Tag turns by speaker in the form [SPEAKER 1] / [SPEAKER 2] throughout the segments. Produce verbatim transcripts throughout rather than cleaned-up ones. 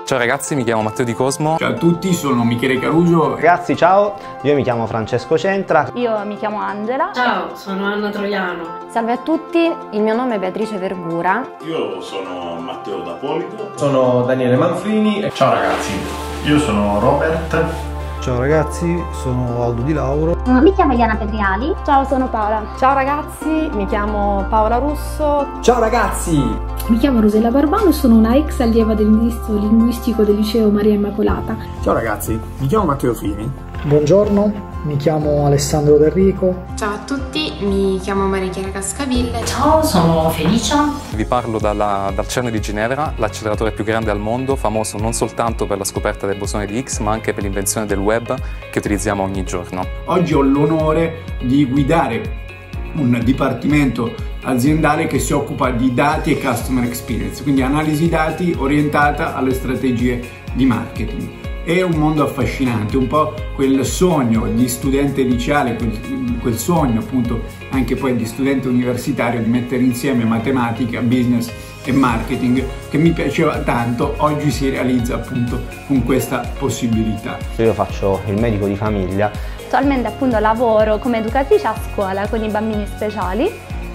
[SPEAKER 1] Ciao ragazzi, mi chiamo Matteo Di Cosmo.
[SPEAKER 2] Ciao a tutti, sono Michele Caruso.
[SPEAKER 3] Ragazzi, ciao, io mi chiamo Francesco Centra.
[SPEAKER 4] Io mi chiamo Angela.
[SPEAKER 5] Ciao, sono Anna Troiano.
[SPEAKER 6] Salve a tutti, il mio nome è Beatrice Vergura.
[SPEAKER 7] Io sono Matteo D'Apolito.
[SPEAKER 8] Sono Daniele Manfrini.
[SPEAKER 9] Ciao ragazzi, io sono Robert.
[SPEAKER 10] Ciao ragazzi, sono Aldo Di Lauro.
[SPEAKER 11] Mi chiamo Eliana Pedriali.
[SPEAKER 12] Ciao, sono Paola.
[SPEAKER 13] Ciao ragazzi, mi chiamo Paola Russo.
[SPEAKER 14] Ciao ragazzi!
[SPEAKER 15] Mi chiamo Rosella Barbano e sono una ex allieva dell'indirizzo linguistico del liceo Maria Immacolata.
[SPEAKER 16] Ciao ragazzi, mi chiamo Matteo Fini.
[SPEAKER 17] Buongiorno, mi chiamo Alessandro D'Enrico.
[SPEAKER 18] Ciao a tutti, mi chiamo Maria Chiara Cascaville.
[SPEAKER 19] Ciao, sono Felicia.
[SPEAKER 1] Vi parlo dalla, dal CERN di Ginevra, l'acceleratore più grande al mondo, famoso non soltanto per la scoperta del bosone di Higgs, ma anche per l'invenzione del web che utilizziamo ogni giorno.
[SPEAKER 2] Oggi ho l'onore di guidare un dipartimento aziendale che si occupa di dati e customer experience, quindi analisi dati orientata alle strategie di marketing. È un mondo affascinante, un po' quel sogno di studente liceale, quel, quel sogno appunto anche poi di studente universitario di mettere insieme matematica, business e marketing, che mi piaceva tanto, oggi si realizza appunto con questa possibilità.
[SPEAKER 3] Io faccio il medico di famiglia.
[SPEAKER 4] Attualmente appunto lavoro come educatrice a scuola con i bambini speciali,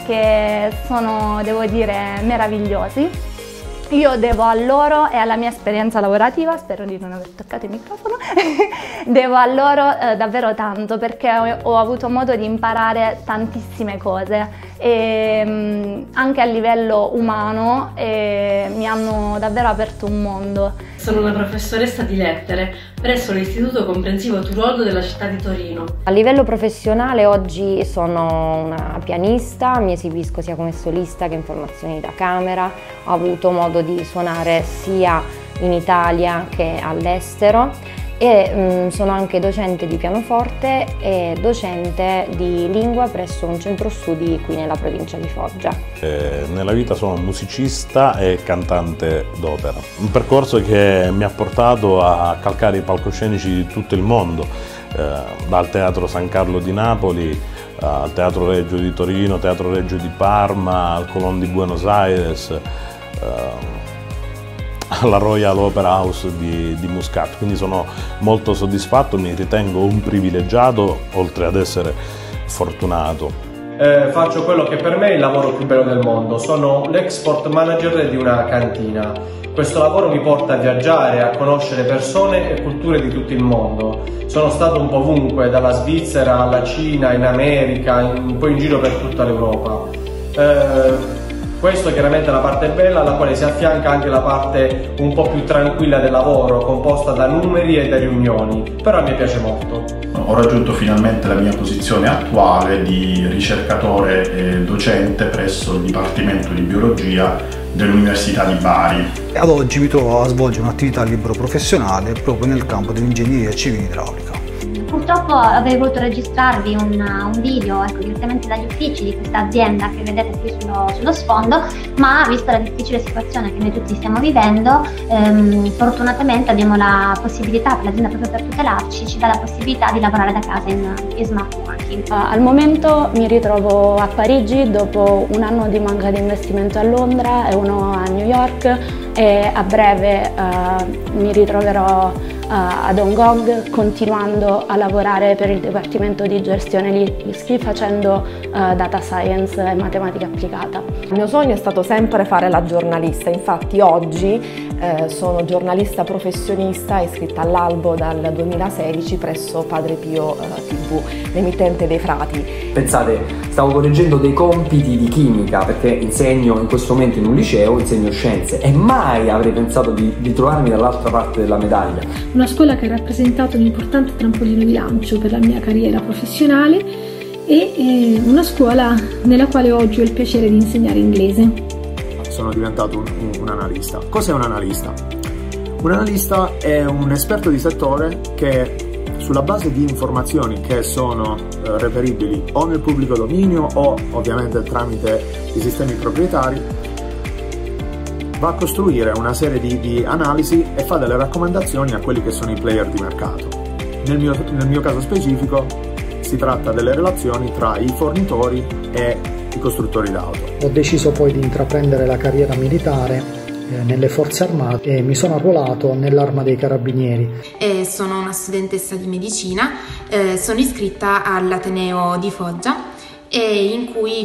[SPEAKER 4] che sono, devo dire, meravigliosi. Io devo a loro e alla mia esperienza lavorativa, spero di non aver toccato il microfono, devo a loro eh, davvero tanto, perché ho, ho avuto modo di imparare tantissime cose e mh, anche a livello umano e mi hanno davvero aperto un mondo.
[SPEAKER 5] Sono una professoressa di lettere presso l'Istituto Comprensivo Turoddo della città di Torino.
[SPEAKER 6] A livello professionale oggi sono una pianista, mi esibisco sia come solista che in formazioni da camera, ho avuto modo di suonare sia in Italia che all'estero e mh, sono anche docente di pianoforte e docente di lingua presso un centro studi qui nella provincia di Foggia.
[SPEAKER 7] Eh, nella vita sono musicista e cantante d'opera, un percorso che mi ha portato a calcare i palcoscenici di tutto il mondo, eh, dal Teatro San Carlo di Napoli al Teatro Regio di Torino, Teatro Regio di Parma, al Colón di Buenos Aires, eh, alla Royal Opera House di, di Muscat, quindi sono molto soddisfatto, mi ritengo un privilegiato oltre ad essere fortunato.
[SPEAKER 8] Eh, faccio quello che per me è il lavoro più bello del mondo, sono l'export manager di una cantina. Questo lavoro mi porta a viaggiare, a conoscere persone e culture di tutto il mondo. Sono stato un po' ovunque, dalla Svizzera alla Cina, in America, un po' in giro per tutta l'Europa. Eh, Questo chiaramente è la parte bella, alla quale si affianca anche la parte un po' più tranquilla del lavoro, composta da numeri e da riunioni, però a me piace molto.
[SPEAKER 9] Ho raggiunto finalmente la mia posizione attuale di ricercatore e docente presso il Dipartimento di Biologia dell'Università di Bari.
[SPEAKER 10] Ad oggi mi trovo a svolgere un'attività libero professionale proprio nel campo dell'ingegneria civile idraulica.
[SPEAKER 11] Purtroppo avrei voluto registrarvi un, un video ecco, direttamente dagli uffici di questa azienda che vedete qui sullo, sullo sfondo, ma vista la difficile situazione che noi tutti stiamo vivendo, ehm, fortunatamente abbiamo la possibilità, per l'azienda proprio per tutelarci, ci dà la possibilità di lavorare da casa in, in smart working.
[SPEAKER 12] Uh, al momento mi ritrovo a Parigi dopo un anno di banca di investimento a Londra e uno a New York e a breve uh, mi ritroverò Uh, ad Hong Kong, continuando a lavorare per il Dipartimento di Gestione Rischi facendo uh, Data Science e Matematica Applicata.
[SPEAKER 13] Il mio sogno è stato sempre fare la giornalista, infatti oggi eh, sono giornalista professionista iscritta all'albo dal duemilasedici presso Padre Pio eh, tivù, l'emittente dei Frati.
[SPEAKER 14] Pensate, stavo correggendo dei compiti di chimica perché insegno in questo momento in un liceo, insegno scienze e mai avrei pensato di, di trovarmi dall'altra parte della medaglia.
[SPEAKER 15] Una scuola che ha rappresentato un importante trampolino di lancio per la mia carriera professionale e eh, una scuola nella quale oggi ho il piacere di insegnare inglese.
[SPEAKER 16] Sono diventato un, un, un analista. Cos'è un analista? Un analista è un esperto di settore che sulla base di informazioni che sono eh, reperibili o nel pubblico dominio o ovviamente tramite i sistemi proprietari va a costruire una serie di, di analisi e fa delle raccomandazioni a quelli che sono i player di mercato. Nel mio, nel mio caso specifico si tratta delle relazioni tra i fornitori e i costruttori d'auto.
[SPEAKER 17] Ho deciso poi di intraprendere la carriera militare eh, nelle forze armate e mi sono arruolato nell'Arma dei Carabinieri.
[SPEAKER 18] E sono una studentessa di medicina, eh, sono iscritta all'Ateneo di Foggia e in cui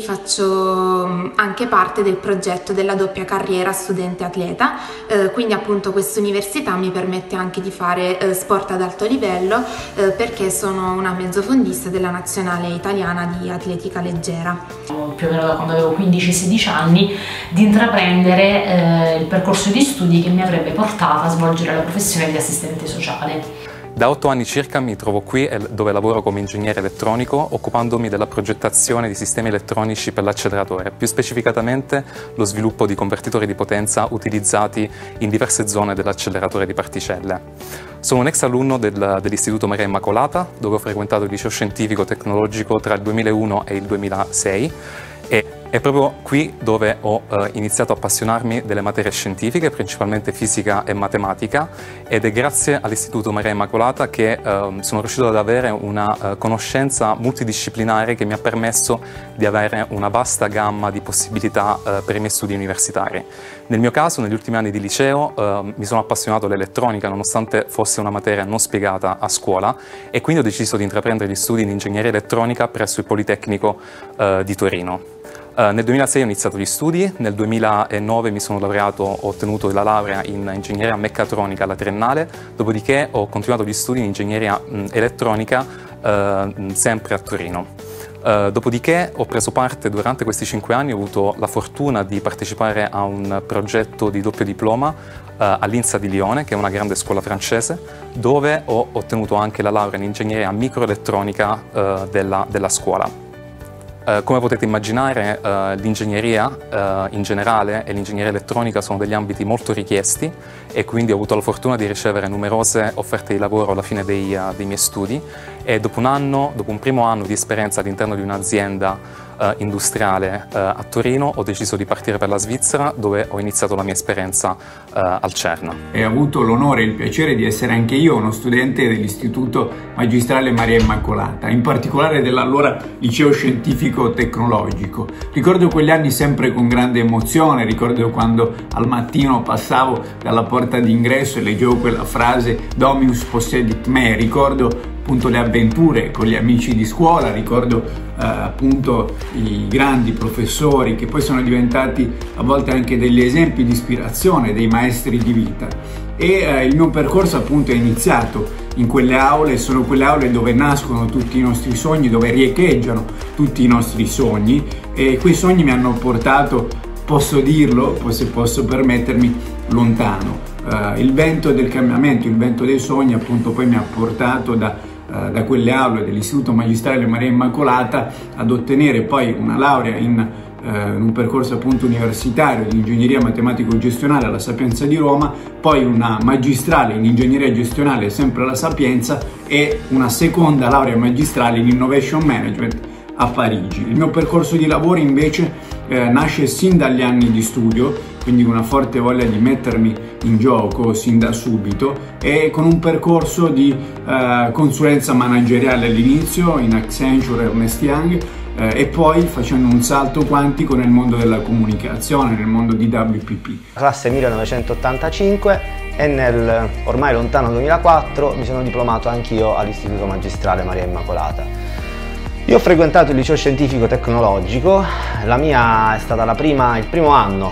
[SPEAKER 18] faccio anche parte del progetto della doppia carriera studente-atleta, eh, quindi appunto questa università mi permette anche di fare eh, sport ad alto livello eh, perché sono una mezzofondista della nazionale italiana di atletica leggera.
[SPEAKER 19] Più o meno da quando avevo quindici sedici anni di intraprendere eh, il percorso di studi che mi avrebbe portato a svolgere la professione di assistente sociale.
[SPEAKER 1] Da otto anni circa mi trovo qui dove lavoro come ingegnere elettronico, occupandomi della progettazione di sistemi elettronici per l'acceleratore, più specificatamente lo sviluppo di convertitori di potenza utilizzati in diverse zone dell'acceleratore di particelle. Sono un ex alunno del, dell'Istituto Maria Immacolata, dove ho frequentato il liceo scientifico tecnologico tra il duemilauno e il duemilasei, e è proprio qui dove ho eh, iniziato a appassionarmi delle materie scientifiche, principalmente fisica e matematica, ed è grazie all'Istituto Maria Immacolata che eh, sono riuscito ad avere una eh, conoscenza multidisciplinare che mi ha permesso di avere una vasta gamma di possibilità eh, per i miei studi universitari. Nel mio caso, negli ultimi anni di liceo, eh, mi sono appassionato all'elettronica, nonostante fosse una materia non spiegata a scuola, e quindi ho deciso di intraprendere gli studi in ingegneria elettronica presso il Politecnico eh, di Torino. Uh, nel duemilasei ho iniziato gli studi, nel duemilanove mi sono laureato, ho ottenuto la laurea in ingegneria meccatronica alla triennale, dopodiché ho continuato gli studi in ingegneria mh, elettronica uh, sempre a Torino. Uh, dopodiché ho preso parte, durante questi cinque anni ho avuto la fortuna di partecipare a un progetto di doppio diploma uh, all'INSA di Lione, che è una grande scuola francese, dove ho ottenuto anche la laurea in ingegneria microelettronica uh, della, della scuola. Uh, come potete immaginare, uh, l'ingegneria uh, in generale e l'ingegneria elettronica sono degli ambiti molto richiesti, e quindi ho avuto la fortuna di ricevere numerose offerte di lavoro alla fine dei, uh, dei miei studi, e dopo un anno, dopo un primo anno di esperienza all'interno di un'azienda Uh, industriale uh, a Torino, ho deciso di partire per la Svizzera, dove ho iniziato la mia esperienza uh, al CERN.
[SPEAKER 2] E ho avuto l'onore e il piacere di essere anche io uno studente dell'Istituto Magistrale Maria Immacolata, in particolare dell'allora Liceo Scientifico Tecnologico. Ricordo quegli anni sempre con grande emozione, ricordo quando al mattino passavo dalla porta d'ingresso e leggevo quella frase Dominus possedit me, ricordo appunto le avventure con gli amici di scuola, ricordo eh, appunto i grandi professori che poi sono diventati a volte anche degli esempi di ispirazione, dei maestri di vita, e eh, il mio percorso appunto è iniziato in quelle aule, sono quelle aule dove nascono tutti i nostri sogni, dove riecheggiano tutti i nostri sogni, e quei sogni mi hanno portato, posso dirlo, se posso permettermi, lontano. Uh, il vento del cambiamento, il vento dei sogni appunto poi mi ha portato da Uh, da quelle aule dell'Istituto Magistrale Maria Immacolata ad ottenere poi una laurea in, uh, in un percorso appunto universitario di ingegneria matematico-gestionale alla Sapienza di Roma, poi una magistrale in ingegneria gestionale sempre alla Sapienza e una seconda laurea magistrale in Innovation Management a Parigi. Il mio percorso di lavoro invece eh, nasce sin dagli anni di studio, quindi una forte voglia di mettermi in gioco sin da subito, e con un percorso di eh, consulenza manageriale all'inizio in Accenture e Ernst Young, eh, e poi facendo un salto quantico nel mondo della comunicazione, nel mondo di W P P.
[SPEAKER 3] Classe millenovecentottantacinque, e nel ormai lontano duemilaquattro mi sono diplomato anch'io all'Istituto Magistrale Maria Immacolata. Io ho frequentato il liceo scientifico tecnologico, la mia è stata la prima, il primo anno,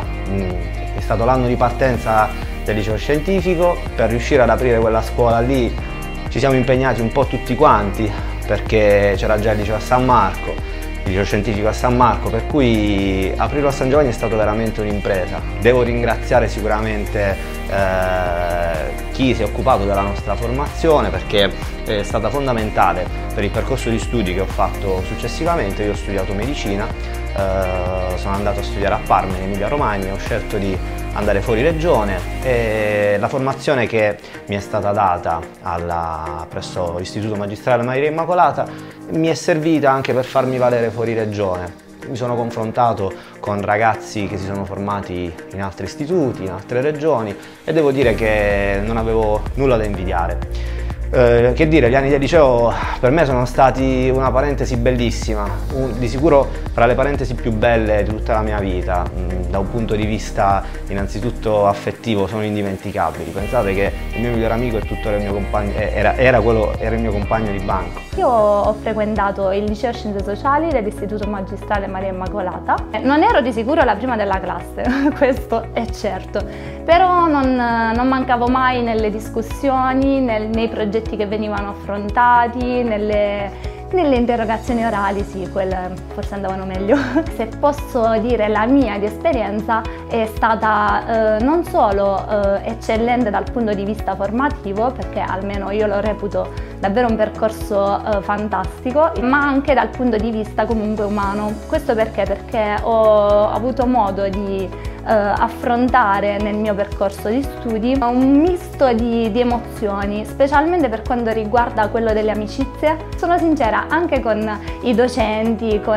[SPEAKER 3] è stato l'anno di partenza del liceo scientifico. Per riuscire ad aprire quella scuola lì ci siamo impegnati un po' tutti quanti, perché c'era già il liceo a San Marco, il liceo scientifico a San Marco, per cui aprirlo a San Giovanni è stato veramente un'impresa. Devo ringraziare sicuramente eh, chi si è occupato della nostra formazione, perché è stata fondamentale per il percorso di studi che ho fatto successivamente. Io ho studiato medicina, eh, sono andato a studiare a Parma in Emilia Romagna, ho scelto di andare fuori regione, e la formazione che mi è stata data alla, presso l'Istituto Magistrale Maria Immacolata mi è servita anche per farmi valere fuori regione. Mi sono confrontato con ragazzi che si sono formati in altri istituti, in altre regioni, e devo dire che non avevo nulla da invidiare. Eh, che dire, gli anni del liceo per me sono stati una parentesi bellissima, un, di sicuro fra le parentesi più belle di tutta la mia vita, mh, da un punto di vista innanzitutto affettivo sono indimenticabili. Pensate che il mio migliore amico è tuttora il mio compagno, era, era, quello, era il mio compagno di banco.
[SPEAKER 4] Io ho frequentato il liceo Scienze Sociali dell'Istituto Magistrale Maria Immacolata. Non ero di sicuro la prima della classe, questo è certo, però non, non mancavo mai nelle discussioni, nel, nei progetti che venivano affrontati, nelle, nelle interrogazioni orali, sì, quelle forse andavano meglio. Se posso dire la mia di esperienza è stata eh, non solo eh, eccellente dal punto di vista formativo, perché almeno io lo reputo davvero un percorso eh, fantastico, ma anche dal punto di vista comunque umano. Questo perché? Perché ho avuto modo di Uh, affrontare nel mio percorso di studi un misto di, di emozioni, specialmente per quanto riguarda quello delle amicizie. Sono sincera, anche con i docenti, con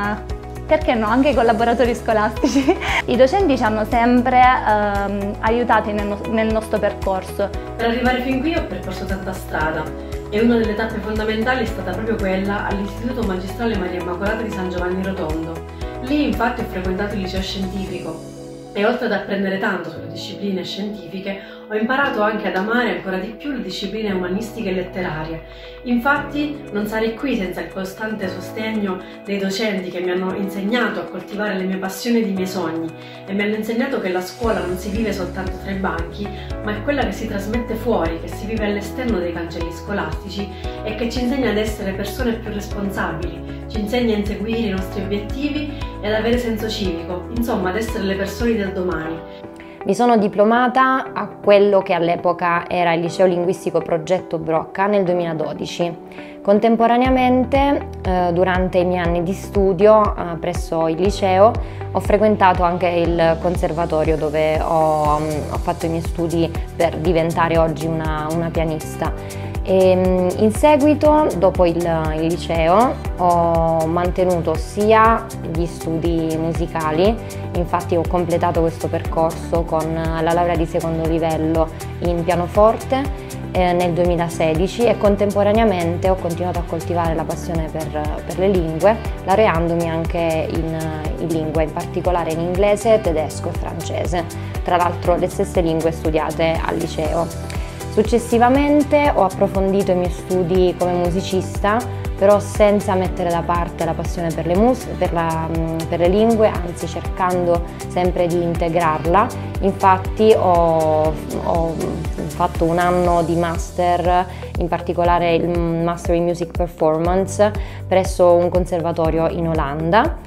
[SPEAKER 4] uh, perché no, anche i collaboratori scolastici. I docenti ci hanno sempre uh, aiutati nel, no nel nostro percorso.
[SPEAKER 5] Per arrivare fin qui ho percorso tanta strada e una delle tappe fondamentali è stata proprio quella all'Istituto Magistrale Maria Immacolata di San Giovanni Rotondo. Lì infatti ho frequentato il liceo scientifico e oltre ad apprendere tanto sulle discipline scientifiche ho imparato anche ad amare ancora di più le discipline umanistiche e letterarie. Infatti non sarei qui senza il costante sostegno dei docenti che mi hanno insegnato a coltivare le mie passioni ed i miei sogni e mi hanno insegnato che la scuola non si vive soltanto tra i banchi, ma è quella che si trasmette fuori, che si vive all'esterno dei cancelli scolastici e che ci insegna ad essere persone più responsabili, ci insegna a inseguire i nostri obiettivi e ad avere senso civico, insomma ad essere le persone del domani.
[SPEAKER 6] Mi sono diplomata a quello che all'epoca era il Liceo Linguistico Progetto Brocca nel duemiladodici. Contemporaneamente, eh, durante i miei anni di studio eh, presso il liceo, ho frequentato anche il conservatorio dove ho, um, ho fatto i miei studi per diventare oggi una, una pianista. E, in seguito, dopo il, il liceo, ho mantenuto sia gli studi musicali, infatti ho completato questo percorso con la laurea di secondo livello in pianoforte eh, nel duemilasedici e contemporaneamente ho continuato a coltivare la passione per, per le lingue, laureandomi anche in, in lingue, in particolare in inglese, tedesco e francese, tra l'altro le stesse lingue studiate al liceo. Successivamente ho approfondito i miei studi come musicista, però senza mettere da parte la passione per le, mus per la, per le lingue, anzi cercando sempre di integrarla. Infatti ho, ho fatto un anno di master, in particolare il Master in Music Performance, presso un conservatorio in Olanda,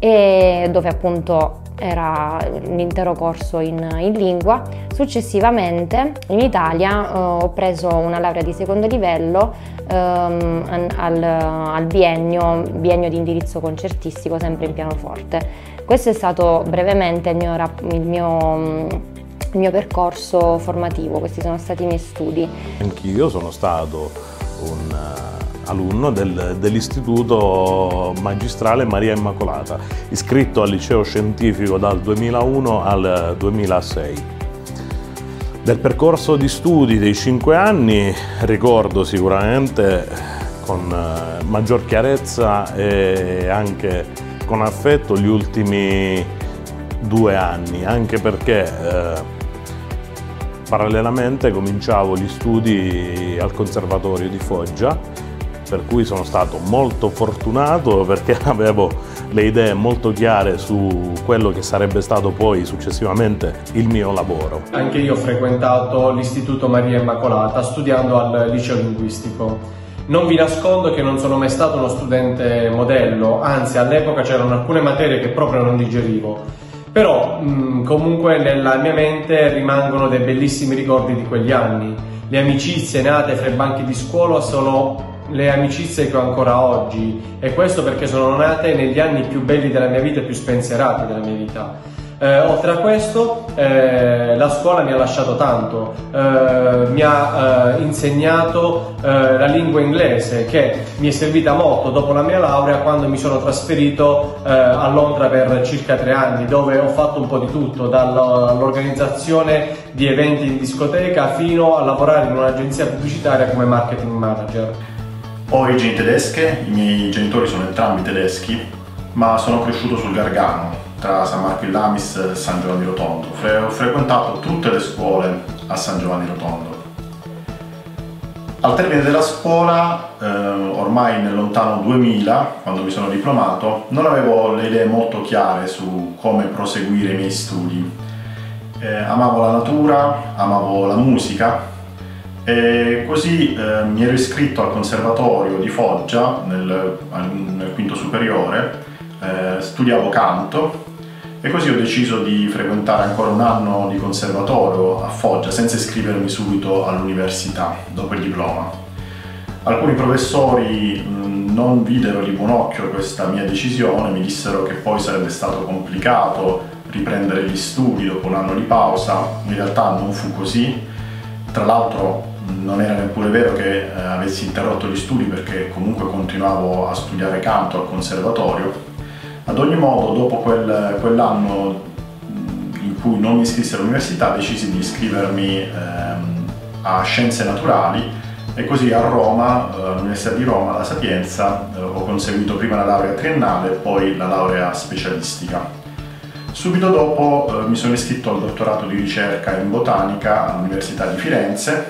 [SPEAKER 6] e dove appunto era l'intero corso in, in lingua. Successivamente in Italia eh, ho preso una laurea di secondo livello ehm, al, al biennio, biennio di indirizzo concertistico, sempre in pianoforte. Questo è stato brevemente il mio, il mio, il mio percorso formativo, questi sono stati i miei studi.
[SPEAKER 7] Anch'io sono stato un alunno del, dell'Istituto Magistrale Maria Immacolata, iscritto al liceo scientifico dal duemilauno al duemilasei. Del percorso di studi dei cinque anni ricordo sicuramente con maggior chiarezza e anche con affetto gli ultimi due anni, anche perché eh, parallelamente cominciavo gli studi al Conservatorio di Foggia, per cui sono stato molto fortunato perché avevo le idee molto chiare su quello che sarebbe stato poi successivamente il mio lavoro.
[SPEAKER 8] Anche io ho frequentato l'Istituto Maria Immacolata studiando al liceo linguistico. Non vi nascondo che non sono mai stato uno studente modello, anzi all'epoca c'erano alcune materie che proprio non digerivo. Però mh, comunque nella mia mente rimangono dei bellissimi ricordi di quegli anni. Le amicizie nate fra i banchi di scuola sono le amicizie che ho ancora oggi, e questo perché sono nate negli anni più belli della mia vita e più spensierati della mia vita. Eh, oltre a questo, eh, la scuola mi ha lasciato tanto, eh, mi ha eh, insegnato eh, la lingua inglese, che mi è servita molto dopo la mia laurea, quando mi sono trasferito eh, a Londra per circa tre anni, dove ho fatto un po' di tutto, dall'organizzazione di eventi in discoteca fino a lavorare in un'agenzia pubblicitaria come marketing manager.
[SPEAKER 9] Ho origini tedesche, i miei genitori sono entrambi tedeschi, ma sono cresciuto sul Gargano, tra San Marco in Lamis e San Giovanni Rotondo. Fre- ho frequentato tutte le scuole a San Giovanni Rotondo. Al termine della scuola, eh, ormai nel lontano duemila, quando mi sono diplomato, non avevo le idee molto chiare su come proseguire i miei studi. Eh, amavo la natura, amavo la musica, e così eh, mi ero iscritto al Conservatorio di Foggia nel, nel quinto superiore, eh, studiavo canto e così ho deciso di frequentare ancora un anno di conservatorio a Foggia senza iscrivermi subito all'università dopo il diploma. Alcuni professori mh, non videro di buon occhio questa mia decisione, mi dissero che poi sarebbe stato complicato riprendere gli studi dopo un anno di pausa. In realtà non fu così. Tra l'altro non era neppure vero che eh, avessi interrotto gli studi, perché comunque continuavo a studiare canto al conservatorio. Ad ogni modo, dopo quel, quell'anno in cui non mi iscrissi all'università, decisi di iscrivermi ehm, a Scienze Naturali, e così a Roma, eh, all'Università di Roma, alla Sapienza, eh, ho conseguito prima la laurea triennale e poi la laurea specialistica. Subito dopo eh, mi sono iscritto al dottorato di ricerca in botanica all'Università di Firenze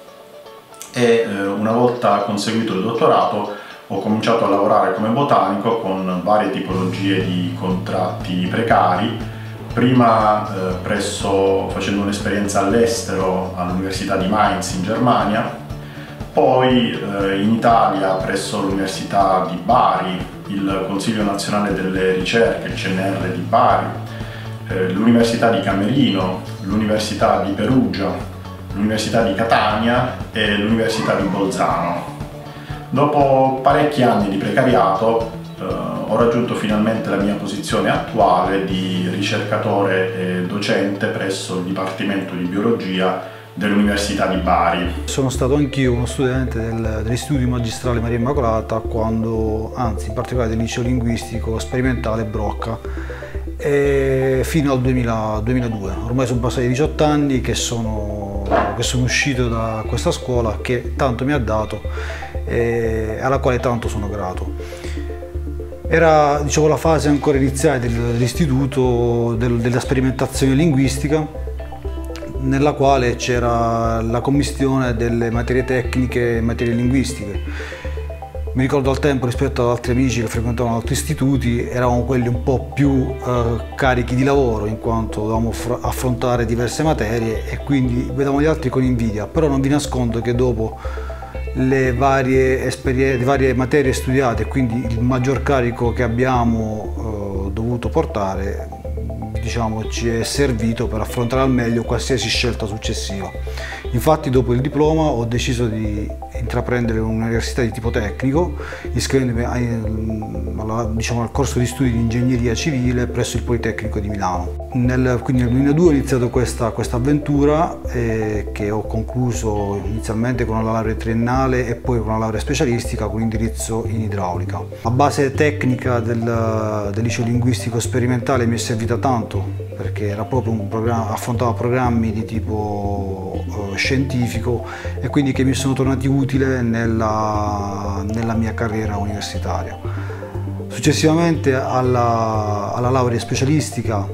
[SPEAKER 9] e eh, una volta conseguito il dottorato ho cominciato a lavorare come botanico con varie tipologie di contratti precari, prima eh, presso, facendo un'esperienza all'estero all'Università di Mainz in Germania, poi eh, in Italia presso l'Università di Bari, il Consiglio Nazionale delle Ricerche, il C N R di Bari, eh, l'Università di Camerino, l'Università di Perugia, l'Università di Catania e l'Università di Bolzano. Dopo parecchi anni di precariato eh, ho raggiunto finalmente la mia posizione attuale di ricercatore e docente presso il Dipartimento di Biologia dell'Università di Bari.
[SPEAKER 10] Sono stato anch'io uno studente del, dell'Istituto Magistrale Maria Immacolata, quando, anzi in particolare del liceo linguistico sperimentale Brocca, e fino al duemila, duemiladue. Ormai sono passati diciotto anni che sono, che sono uscito da questa scuola che tanto mi ha dato e alla quale tanto sono grato. Era, diciamo, la fase ancora iniziale del, dell'istituto, del, della sperimentazione linguistica, nella quale c'era la commistione delle materie tecniche e materie linguistiche. Mi ricordo al tempo, rispetto ad altri amici che frequentavano altri istituti, eravamo quelli un po' più eh, carichi di lavoro, in quanto dovevamo affrontare diverse materie e quindi vedevamo gli altri con invidia. Però non vi nascondo che dopo le varie, esperienze, le varie materie studiate, quindi il maggior carico che abbiamo eh, dovuto portare, diciamo, ci è servito per affrontare al meglio qualsiasi scelta successiva. Infatti dopo il diploma ho deciso di intraprendere un'università di tipo tecnico, iscrivendomi alla, diciamo, al corso di studi di ingegneria civile presso il Politecnico di Milano. Nel, quindi nel duemiladue ho iniziato questa, questa avventura eh, che ho concluso inizialmente con una laurea triennale e poi con una laurea specialistica con indirizzo in idraulica. La base tecnica del, del liceo linguistico sperimentale mi è servita tanto, perché era proprio un programma, affrontava programmi di tipo uh, scientifico e quindi che mi sono tornati utili nella, nella mia carriera universitaria. Successivamente alla, alla laurea specialistica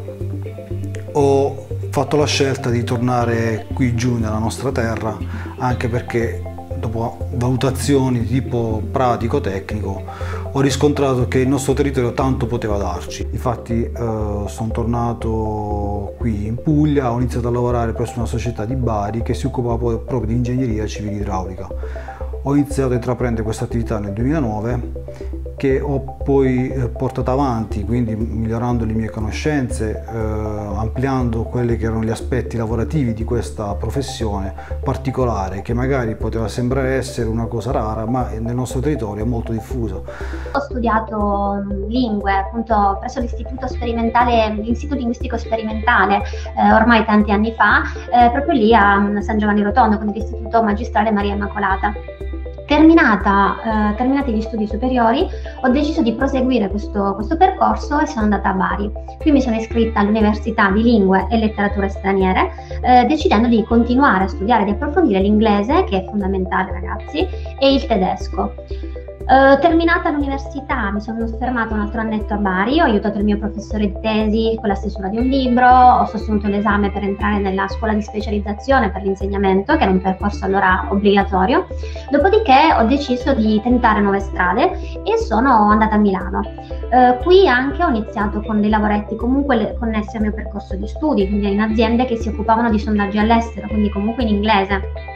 [SPEAKER 10] ho fatto la scelta di tornare qui giù nella nostra terra, anche perché dopo valutazioni di tipo pratico-tecnico ho riscontrato che il nostro territorio tanto poteva darci. Infatti eh, sono tornato qui in Puglia, ho iniziato a lavorare presso una società di Bari che si occupava proprio di ingegneria civile idraulica. ho iniziato a intraprendere questa attività nel duemilanove, che ho poi portato avanti, quindi migliorando le mie conoscenze, eh, ampliando quelli che erano gli aspetti lavorativi di questa professione particolare, che magari poteva sembrare essere una cosa rara, ma nel nostro territorio è molto diffuso.
[SPEAKER 11] Ho studiato lingue appunto presso l'istituto sperimentale, l'istituto linguistico sperimentale, eh, ormai tanti anni fa, eh, proprio lì a San Giovanni Rotondo, con l'istituto magistrale Maria Immacolata. Terminata, eh, terminati gli studi superiori, ho deciso di proseguire questo, questo percorso e sono andata a Bari. Qui mi sono iscritta all'Università di Lingue e Letterature Straniere, eh, decidendo di continuare a studiare e di approfondire l'inglese, che è fondamentale, ragazzi, e il tedesco. Uh, terminata l'università mi sono fermata un altro annetto a Bari, ho aiutato il mio professore di tesi con la stesura di un libro, ho sostenuto l'esame per entrare nella scuola di specializzazione per l'insegnamento, che era un percorso allora obbligatorio, dopodiché ho deciso di tentare nuove strade e sono andata a Milano. Uh, qui anche ho iniziato con dei lavoretti comunque le, connessi al mio percorso di studi, quindi in aziende che si occupavano di sondaggi all'estero, quindi comunque in inglese.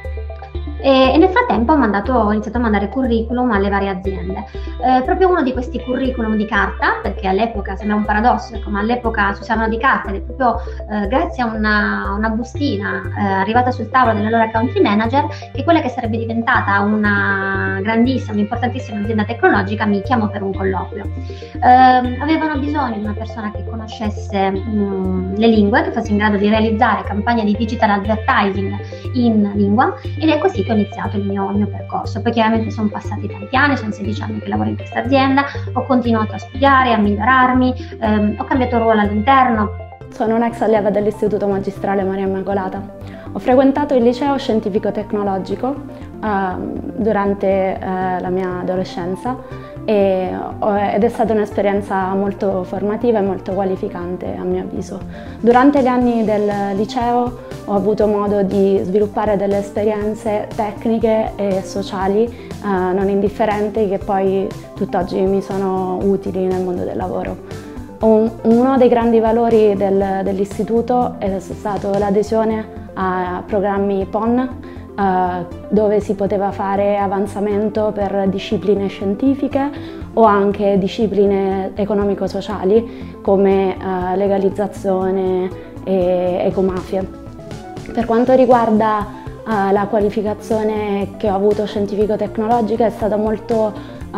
[SPEAKER 11] E, e nel frattempo ho, mandato, ho iniziato a mandare curriculum alle varie aziende. Eh, proprio uno di questi curriculum di carta, perché all'epoca sembra un paradosso, ecco, ma all'epoca si usavano di carta ed è proprio eh, grazie a una, una bustina eh, arrivata sul tavolo dell'allora country manager che quella che sarebbe diventata una grandissima, un'importantissima azienda tecnologica mi chiamò per un colloquio. Eh, avevano bisogno di una persona che conoscesse mh, le lingue, che fosse in grado di realizzare campagne di digital advertising in lingua, ed è così che ho iniziato il mio, il mio percorso. Poi chiaramente sono passati tanti anni, sono sedici anni che lavoro in questa azienda, ho continuato a studiare, a migliorarmi, ehm, ho cambiato ruolo all'interno.
[SPEAKER 12] Sono un'ex allieva dell'Istituto Magistrale Maria Immacolata. Ho frequentato il liceo scientifico-tecnologico eh, durante eh, la mia adolescenza e, ed è stata un'esperienza molto formativa e molto qualificante a mio avviso. Durante gli anni del liceo ho avuto modo di sviluppare delle esperienze tecniche e sociali eh, non indifferenti che poi tutt'oggi mi sono utili nel mondo del lavoro. Un, uno dei grandi valori del, dell'istituto è stato l'adesione a programmi P O N, eh, dove si poteva fare avanzamento per discipline scientifiche o anche discipline economico-sociali come eh, legalizzazione e ecomafie. Per quanto riguarda uh, la qualificazione che ho avuto scientifico-tecnologica è stata molto,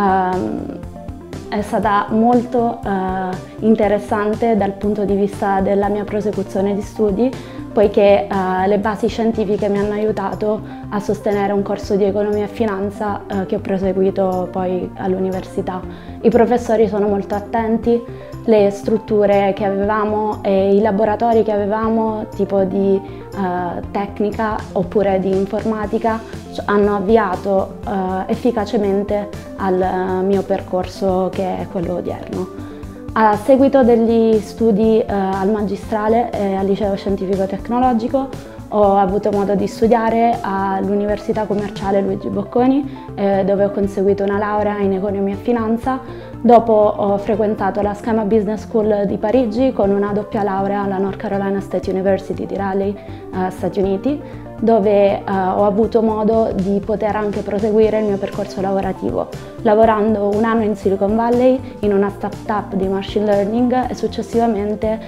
[SPEAKER 12] uh, è stata molto uh, interessante dal punto di vista della mia prosecuzione di studi, poiché uh, le basi scientifiche mi hanno aiutato a sostenere un corso di economia e finanza uh, che ho proseguito poi all'università. I professori sono molto attenti, le strutture che avevamo e i laboratori che avevamo, tipo di uh, tecnica oppure di informatica, hanno avviato uh, efficacemente al uh, mio percorso, che è quello odierno. A seguito degli studi uh, al magistrale e al liceo scientifico-tecnologico ho avuto modo di studiare all'Università Commerciale Luigi Bocconi, eh, dove ho conseguito una laurea in economia e finanza. Dopo ho frequentato la Schema Business School di Parigi con una doppia laurea alla North Carolina State University di Raleigh, eh, Stati Uniti, dove eh, ho avuto modo di poter anche proseguire il mio percorso lavorativo, lavorando un anno in Silicon Valley in una startup di machine learning e successivamente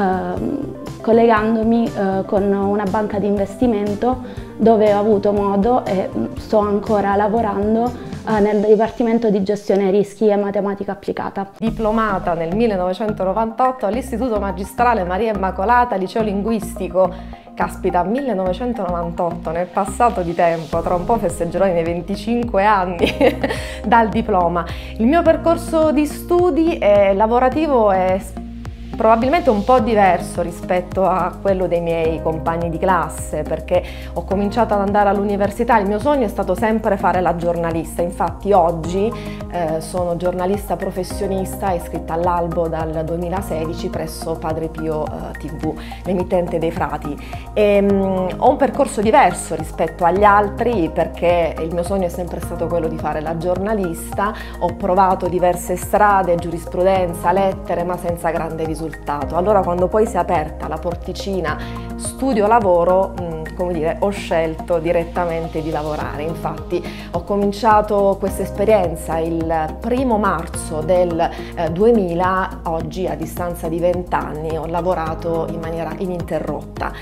[SPEAKER 12] eh, collegandomi eh, con una banca di investimento dove ho avuto modo e sto ancora lavorando eh, nel Dipartimento di Gestione Rischi e Matematica Applicata.
[SPEAKER 13] Diplomata nel millenovecentonovantotto all'Istituto Magistrale Maria Immacolata, liceo linguistico. Caspita, millenovecentonovantotto, nel passato di tempo, tra un po' festeggerò i miei venticinque anni dal diploma. Il mio percorso di studi e lavorativo è probabilmente un po' diverso rispetto a quello dei miei compagni di classe, perché ho cominciato ad andare all'università. Il mio sogno è stato sempre fare la giornalista, infatti oggi eh, sono giornalista professionista iscritta all'albo dal duemilasedici presso Padre Pio eh, tivù, l'emittente dei Frati. E, mh, ho un percorso diverso rispetto agli altri perché il mio sogno è sempre stato quello di fare la giornalista. Ho provato diverse strade, giurisprudenza, lettere, ma senza grande risultato. Allora quando poi si è aperta la porticina studio-lavoro come dire, ho scelto direttamente di lavorare. Infatti ho cominciato questa esperienza il primo marzo del eh, duemila, oggi a distanza di vent'anni ho lavorato in maniera ininterrotta.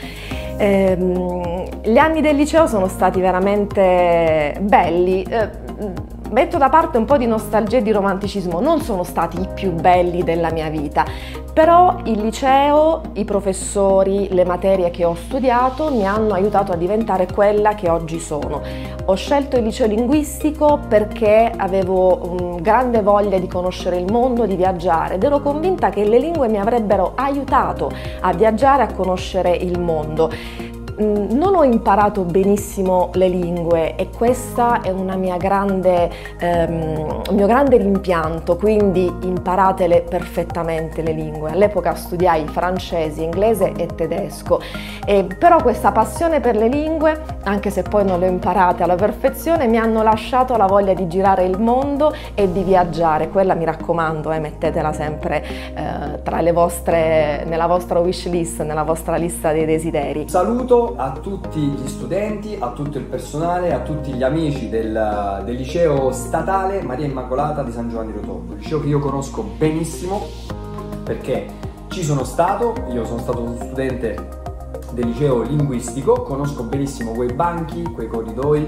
[SPEAKER 13] Ehm, gli anni del liceo sono stati veramente belli. Eh, Metto da parte un po' di nostalgia e di romanticismo, non sono stati i più belli della mia vita, però il liceo, i professori, le materie che ho studiato mi hanno aiutato a diventare quella che oggi sono. Ho scelto il liceo linguistico perché avevo um, grande voglia di conoscere il mondo, di viaggiare, ed ero convinta che le lingue mi avrebbero aiutato a viaggiare, a conoscere il mondo. Non ho imparato benissimo le lingue e questa è una mia grande, ehm, un mio grande rimpianto, quindi imparatele perfettamente le lingue. All'epoca studiai francese, inglese e tedesco, e però questa passione per le lingue, anche se poi non le ho imparate alla perfezione, mi hanno lasciato la voglia di girare il mondo e di viaggiare. Quella, mi raccomando, eh, mettetela sempre eh, tra le vostre, nella vostra wish list, nella vostra lista dei desideri.
[SPEAKER 14] Saluto a tutti gli studenti, a tutto il personale, a tutti gli amici del, del liceo statale Maria Immacolata di San Giovanni Rotondo, liceo che io conosco benissimo perché ci sono stato, io sono stato uno studente del liceo linguistico, conosco benissimo quei banchi, quei corridoi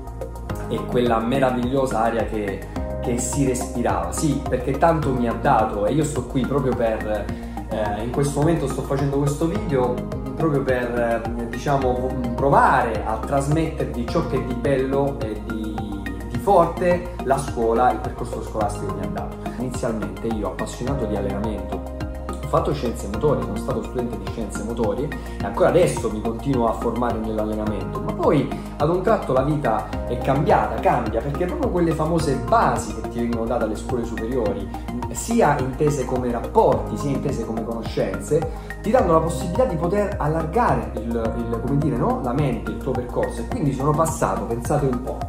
[SPEAKER 14] e quella meravigliosa aria che, che si respirava. Sì, perché tanto mi ha dato, e io sto qui proprio per, eh, in questo momento sto facendo questo video proprio per, diciamo, provare a trasmettervi ciò che di bello e di, di forte la scuola, il percorso scolastico mi ha dato. Inizialmente io, appassionato di allenamento, ho fatto scienze motorie, sono stato studente di scienze motorie e ancora adesso mi continuo a formare nell'allenamento, ma poi ad un tratto la vita è cambiata, cambia, perché proprio quelle famose basi che ti vengono date alle scuole superiori, sia intese come rapporti, sia intese come conoscenze, ti danno la possibilità di poter allargare il, il, come dire, no? la mente, il tuo percorso. E quindi sono passato, pensate un po',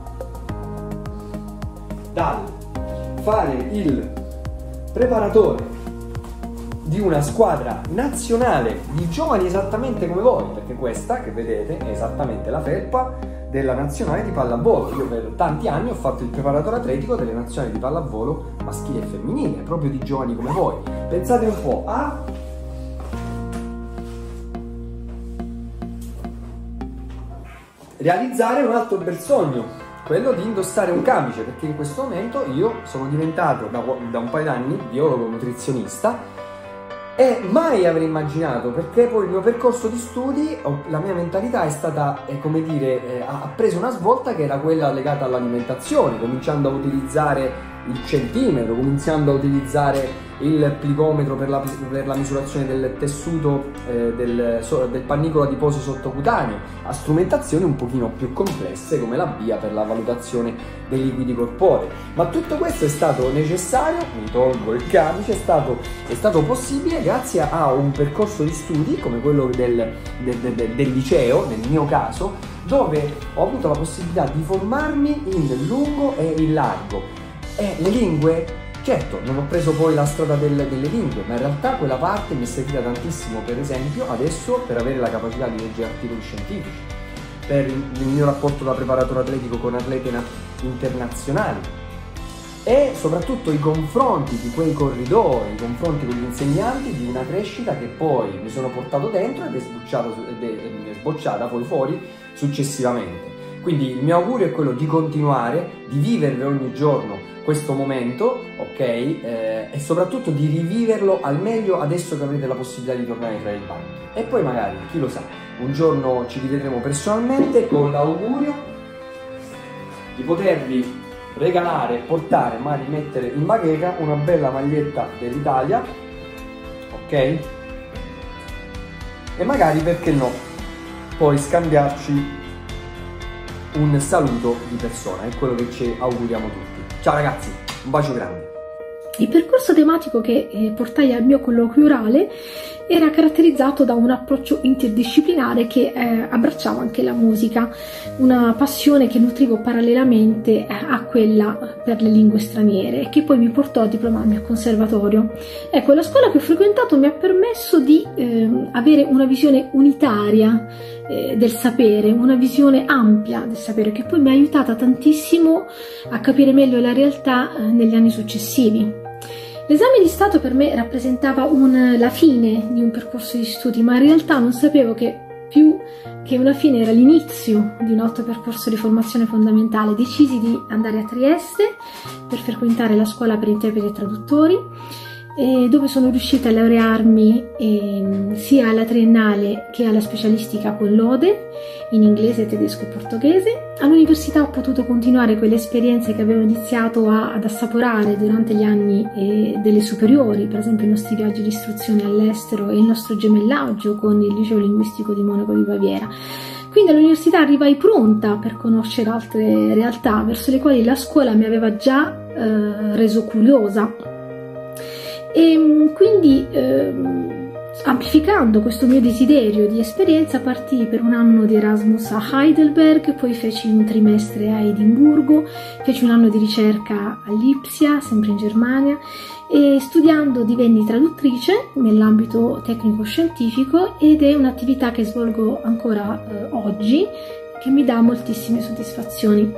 [SPEAKER 14] dal fare il preparatore di una squadra nazionale di giovani esattamente come voi, perché questa che vedete è esattamente la felpa della nazionale di pallavolo. Io per tanti anni ho fatto il preparatore atletico delle nazionali di pallavolo maschile e femminile, proprio di giovani come voi. Pensate un po' a realizzare un altro bel sogno, quello di indossare un camice, perché in questo momento io sono diventato da, da un paio d'anni biologo nutrizionista e mai avrei immaginato, perché poi il mio percorso di studi, la mia mentalità è stata, è come dire, eh, ha preso una svolta che era quella legata all'alimentazione, cominciando a utilizzare il centimetro, cominciando a utilizzare il plicometro per la, per la misurazione del tessuto eh, del, del pannicolo adiposo sottocutaneo, a strumentazioni un pochino più complesse come la B I A per la valutazione dei liquidi corporei. Ma tutto questo è stato necessario, mi tolgo il camice, è stato, è stato possibile grazie a un percorso di studi come quello del, del, del, del liceo, nel mio caso, dove ho avuto la possibilità di formarmi in lungo e in largo. E le lingue, certo, non ho preso poi la strada del, delle lingue, ma in realtà quella parte mi è servita tantissimo, per esempio, adesso per avere la capacità di leggere articoli scientifici, per il mio rapporto da preparatore atletico con atlete internazionali e soprattutto i confronti di quei corridori, i confronti con gli insegnanti, di una crescita che poi mi sono portato dentro ed è sbocciata, ed è sbocciata poi fuori successivamente. Quindi il mio augurio è quello di continuare, di vivere ogni giorno questo momento, ok? Eh, e soprattutto di riviverlo al meglio adesso che avrete la possibilità di tornare tra i banchi. E poi magari, chi lo sa, un giorno ci rivedremo personalmente con l'augurio di potervi regalare, portare, ma rimettere in bacheca una bella maglietta dell'Italia, ok? E magari, perché no, poi scambiarci un saluto di persona, è quello che ci auguriamo tutti. Ciao ragazzi, un bacio grande.
[SPEAKER 15] Il percorso tematico che eh, portai al mio colloquio orale era caratterizzato da un approccio interdisciplinare che eh, abbracciava anche la musica, una passione che nutrivo parallelamente a quella per le lingue straniere e che poi mi portò a diplomarmi al conservatorio. Ecco, la scuola che ho frequentato mi ha permesso di eh, avere una visione unitaria eh, del sapere, una visione ampia del sapere, che poi mi ha aiutata tantissimo a capire meglio la realtà eh, negli anni successivi. L'esame di Stato per me rappresentava un, la fine di un percorso di studi, ma in realtà non sapevo che più che una fine era l'inizio di un altro percorso di formazione fondamentale. Decisi di andare a Trieste per frequentare la scuola per interpreti e traduttori, eh, dove sono riuscita a laurearmi eh, sia alla triennale che alla specialistica con lode in inglese, tedesco e portoghese. All'università ho potuto continuare quelle esperienze che avevo iniziato a, ad assaporare durante gli anni eh, delle superiori, per esempio i nostri viaggi di istruzione all'estero e il nostro gemellaggio con il liceo linguistico di Monaco di Baviera. Quindi all'università arrivai pronta per conoscere altre realtà verso le quali la scuola mi aveva già eh, reso curiosa. E quindi eh, amplificando questo mio desiderio di esperienza, partii per un anno di Erasmus a Heidelberg, poi feci un trimestre a Edimburgo, feci un anno di ricerca a Lipsia, sempre in Germania, e studiando divenni traduttrice nell'ambito tecnico-scientifico, ed è un'attività che svolgo ancora eh, oggi, che mi dà moltissime soddisfazioni.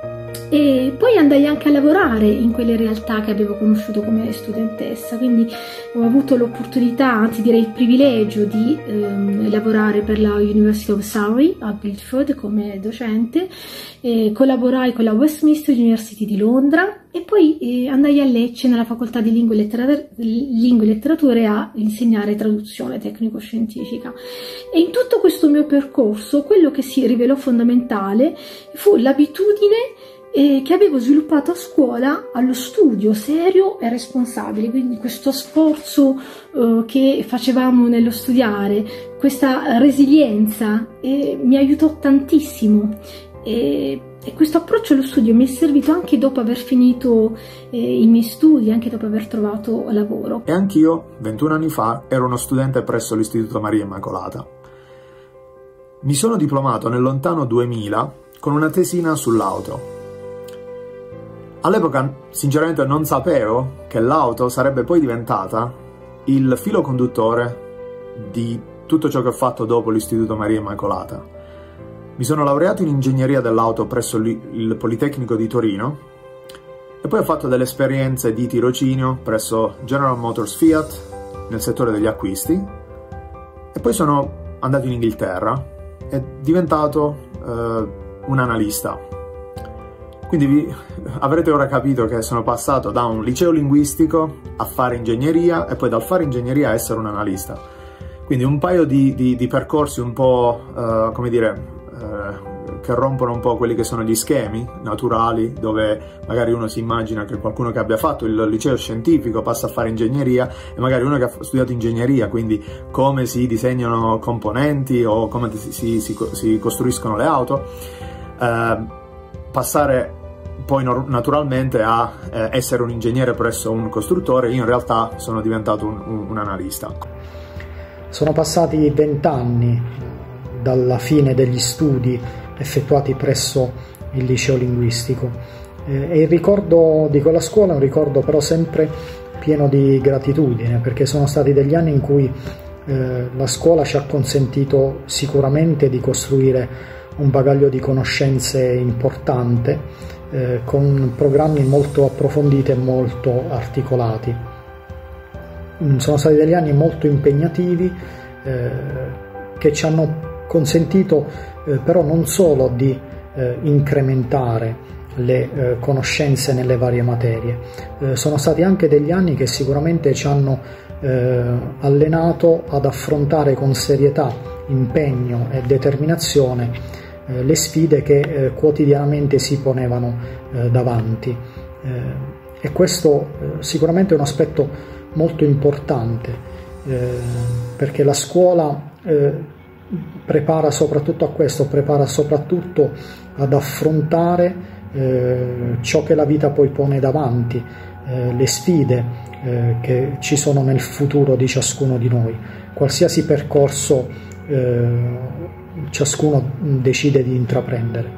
[SPEAKER 15] E poi andai anche a lavorare in quelle realtà che avevo conosciuto come studentessa, quindi ho avuto l'opportunità, anzi direi il privilegio di ehm, lavorare per la University of Surrey a Guildford come docente, e collaborai con la Westminster University di Londra e poi eh, andai a Lecce nella facoltà di lingue, letterature, lingue e letterature a insegnare traduzione tecnico-scientifica. E in tutto questo mio percorso quello che si rivelò fondamentale fu l'abitudine E che avevo sviluppato a scuola allo studio serio e responsabile, quindi questo sforzo eh, che facevamo nello studiare, questa resilienza eh, mi aiutò tantissimo, e, e questo approccio allo studio mi è servito anche dopo aver finito eh, i miei studi, anche dopo aver trovato lavoro.
[SPEAKER 16] E anch'io, ventuno anni fa, ero uno studente presso l'Istituto Maria Immacolata. Mi sono diplomato nel lontano duemila con una tesina sull'auto. All'epoca sinceramente non sapevo che l'auto sarebbe poi diventata il filo conduttore di tutto ciò che ho fatto dopo l'Istituto Maria Immacolata. Mi sono laureato in ingegneria dell'auto presso il Politecnico di Torino e poi ho fatto delle esperienze di tirocinio presso General Motors Fiat nel settore degli acquisti, e poi sono andato in Inghilterra e diventato eh, un analista. Quindi vi, avrete ora capito che sono passato da un liceo linguistico a fare ingegneria e poi dal fare ingegneria a essere un analista. Quindi un paio di, di, di percorsi un po', uh, come dire, uh, che rompono un po' quelli che sono gli schemi naturali, dove magari uno si immagina che qualcuno che abbia fatto il liceo scientifico passa a fare ingegneria, e magari uno che ha studiato ingegneria, quindi come si disegnano componenti o come si, si, si, si costruiscono le auto, uh, passare poi naturalmente a eh, essere un ingegnere presso un costruttore. Io in realtà sono diventato un, un, un analista.
[SPEAKER 17] Sono passati vent'anni dalla fine degli studi effettuati presso il liceo linguistico eh, e il ricordo di quella scuola è un ricordo però sempre pieno di gratitudine, perché sono stati degli anni in cui eh, la scuola ci ha consentito sicuramente di costruire un bagaglio di conoscenze importante, eh, con programmi molto approfonditi e molto articolati. Sono stati degli anni molto impegnativi eh, che ci hanno consentito eh, però non solo di eh, incrementare le eh, conoscenze nelle varie materie, eh, sono stati anche degli anni che sicuramente ci hanno eh, allenato ad affrontare con serietà, impegno e determinazione le sfide che eh, quotidianamente si ponevano eh, davanti eh, e questo eh, sicuramente è un aspetto molto importante eh, perché la scuola eh, prepara soprattutto a questo, prepara soprattutto ad affrontare eh, ciò che la vita poi pone davanti, eh, le sfide eh, che ci sono nel futuro di ciascuno di noi, qualsiasi percorso eh, ciascuno decide di intraprendere.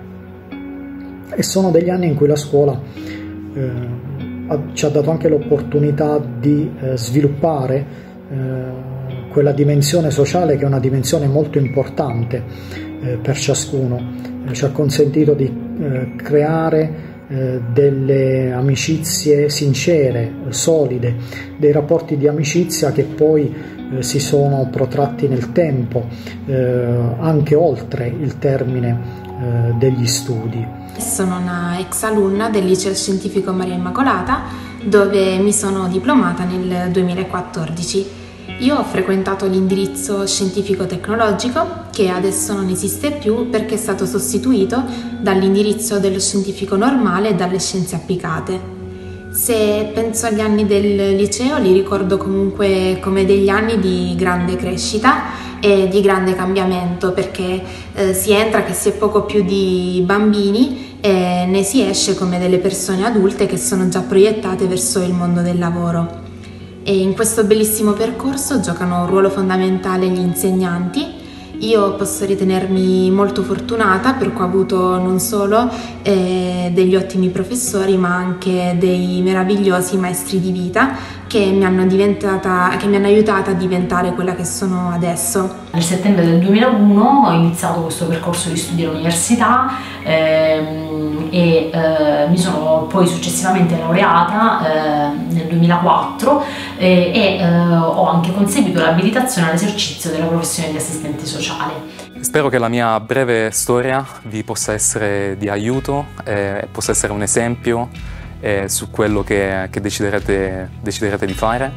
[SPEAKER 17] E sono degli anni in cui la scuola eh, ha, ci ha dato anche l'opportunità di eh, sviluppare eh, quella dimensione sociale che è una dimensione molto importante eh, per ciascuno, eh, ci ha consentito di eh, creare eh, delle amicizie sincere, solide, dei rapporti di amicizia che poi eh, si sono protratti nel tempo, eh, anche oltre il termine eh, degli studi.
[SPEAKER 18] Sono una ex alunna del Liceo Scientifico Maria Immacolata, dove mi sono diplomata nel duemilaquattordici. Io ho frequentato l'indirizzo scientifico-tecnologico, che adesso non esiste più perché è stato sostituito dall'indirizzo dello scientifico normale e dalle scienze applicate. Se penso agli anni del liceo, li ricordo comunque come degli anni di grande crescita e di grande cambiamento, perché eh, si entra che si è poco più di bambini e ne si esce come delle persone adulte che sono già proiettate verso il mondo del lavoro. E in questo bellissimo percorso giocano un ruolo fondamentale gli insegnanti. Io posso ritenermi molto fortunata perché ho avuto non solo eh, degli ottimi professori, ma anche dei meravigliosi maestri di vita che mi hanno, diventata, che mi hanno aiutata a diventare quella che sono adesso.
[SPEAKER 19] Nel settembre del duemilauno ho iniziato questo percorso di studi all'università ehm, e eh, mi sono poi successivamente laureata eh, nel duemilaquattro eh, e eh, ho anche conseguito l'abilitazione all'esercizio della professione di assistente sociale.
[SPEAKER 1] Spero che la mia breve storia vi possa essere di aiuto e eh, possa essere un esempio eh, su quello che, che deciderete, deciderete di fare.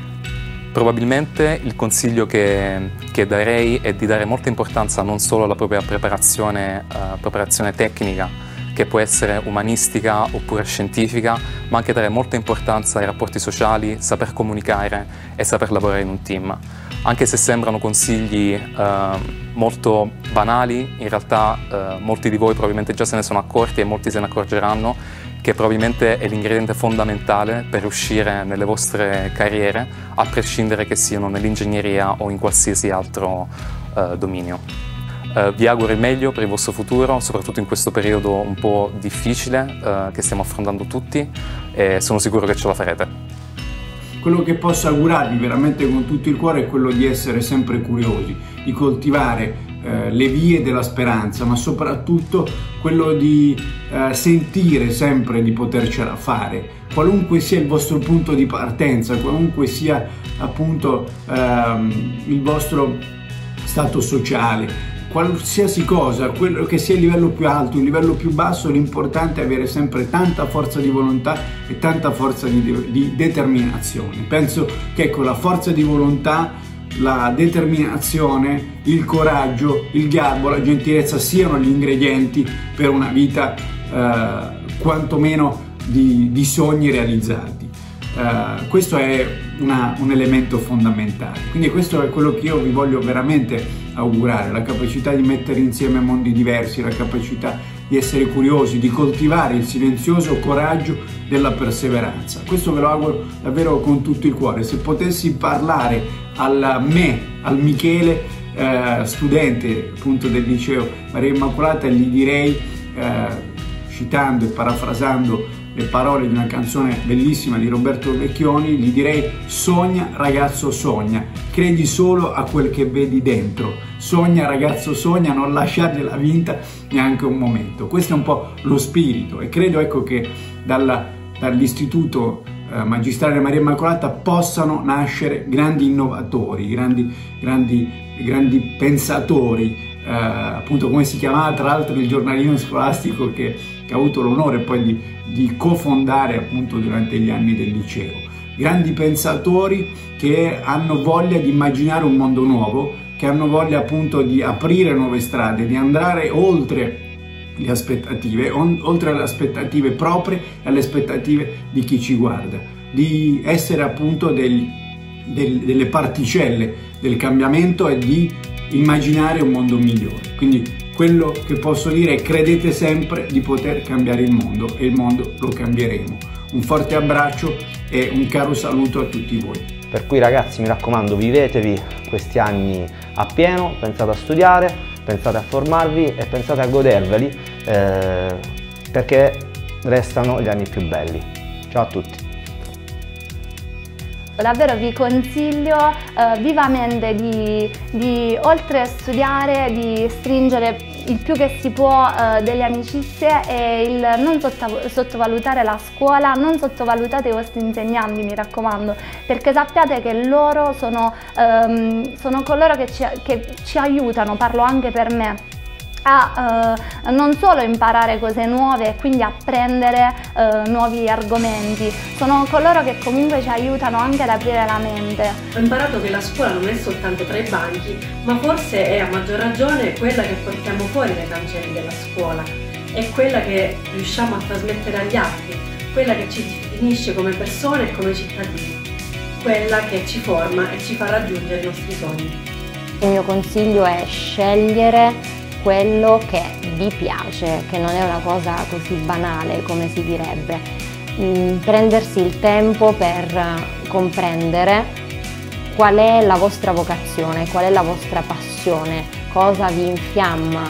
[SPEAKER 1] Probabilmente il consiglio che, che darei è di dare molta importanza non solo alla propria preparazione, uh, preparazione tecnica, che può essere umanistica oppure scientifica, ma anche dare molta importanza ai rapporti sociali, saper comunicare e saper lavorare in un team. Anche se sembrano consigli uh, molto banali, in realtà uh, molti di voi probabilmente già se ne sono accorti e molti se ne accorgeranno, che probabilmente è l'ingrediente fondamentale per riuscire nelle vostre carriere, a prescindere che siano nell'ingegneria o in qualsiasi altro uh, dominio. Uh, vi auguro il meglio per il vostro futuro, soprattutto in questo periodo un po' difficile uh, che stiamo affrontando tutti, e sono sicuro che ce la farete.
[SPEAKER 2] Quello che posso augurarvi veramente con tutto il cuore è quello di essere sempre curiosi, di coltivare eh, le vie della speranza, ma soprattutto quello di eh, sentire sempre di potercela fare, qualunque sia il vostro punto di partenza, qualunque sia appunto ehm, il vostro stato sociale, qualsiasi cosa, quello che sia il livello più alto, il livello più basso, l'importante è avere sempre tanta forza di volontà e tanta forza di, de di determinazione. Penso che con la forza di volontà, la determinazione, il coraggio, il garbo, la gentilezza siano gli ingredienti per una vita eh, quantomeno di, di sogni realizzati. Uh, questo è una, un elemento fondamentale, quindi questo è quello che io vi voglio veramente augurare: la capacità di mettere insieme mondi diversi, la capacità di essere curiosi, di coltivare il silenzioso coraggio della perseveranza. Questo ve lo auguro davvero con tutto il cuore. Se potessi parlare al me, al Michele, eh, studente appunto del liceo Maria Immacolata, gli direi, eh, citando e parafrasando le parole di una canzone bellissima di Roberto Vecchioni, gli direi: sogna ragazzo sogna, credi solo a quel che vedi dentro, sogna ragazzo sogna, non lasciargliela vinta neanche un momento. Questo è un po' lo spirito, e credo ecco che dalla, dall'istituto eh, magistrale Maria Immacolata possano nascere grandi innovatori, grandi, grandi, grandi pensatori. Uh, appunto, come si chiamava tra l'altro il giornalino scolastico che, che ha avuto l'onore poi di, di cofondare appunto durante gli anni del liceo. Grandi pensatori che hanno voglia di immaginare un mondo nuovo, che hanno voglia appunto di aprire nuove strade, di andare oltre le aspettative, on, oltre alle aspettative proprie e alle aspettative di chi ci guarda, di essere appunto degli, del, delle particelle del cambiamento e di immaginare un mondo migliore. Quindi quello che posso dire è: credete sempre di poter cambiare il mondo, e il mondo lo cambieremo. Un forte abbraccio e un caro saluto a tutti voi.
[SPEAKER 3] Per cui ragazzi, mi raccomando, vivetevi questi anni appieno, pensate a studiare, pensate a formarvi e pensate a goderveli, eh, perché restano gli anni più belli. Ciao a tutti!
[SPEAKER 4] Davvero vi consiglio eh, vivamente di, di, oltre a studiare, di stringere il più che si può eh, delle amicizie, e il non sottovalutare la scuola, non sottovalutate i vostri insegnanti, mi raccomando, perché sappiate che loro sono, ehm, sono coloro che ci, che ci aiutano, parlo anche per me, a eh, non solo imparare cose nuove e quindi apprendere eh, nuovi argomenti, sono coloro che comunque ci aiutano anche ad aprire la mente.
[SPEAKER 5] Ho imparato che la scuola non è soltanto tra i banchi, ma forse è a maggior ragione quella che portiamo fuori dai cancelli della scuola, è quella che riusciamo a trasmettere agli altri, quella che ci definisce come persone e come cittadini, quella che ci forma e ci fa raggiungere i nostri sogni.
[SPEAKER 6] Il mio consiglio è scegliere quello che vi piace, che non è una cosa così banale come si direbbe. Prendersi il tempo per comprendere qual è la vostra vocazione, qual è la vostra passione, cosa vi infiamma,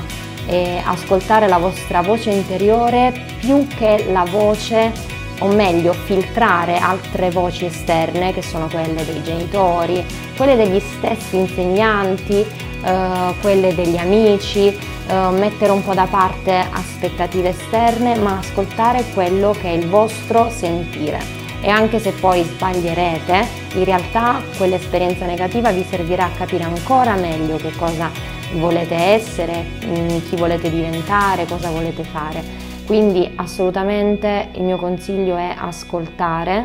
[SPEAKER 6] e ascoltare la vostra voce interiore più che la voce, o meglio filtrare altre voci esterne, che sono quelle dei genitori, quelle degli stessi insegnanti, Uh, quelle degli amici, uh, mettere un po' da parte aspettative esterne, ma ascoltare quello che è il vostro sentire. E anche se poi sbaglierete, in realtà quell'esperienza negativa vi servirà a capire ancora meglio che cosa volete essere, mh, chi volete diventare, cosa volete fare. Quindi assolutamente il mio consiglio è ascoltare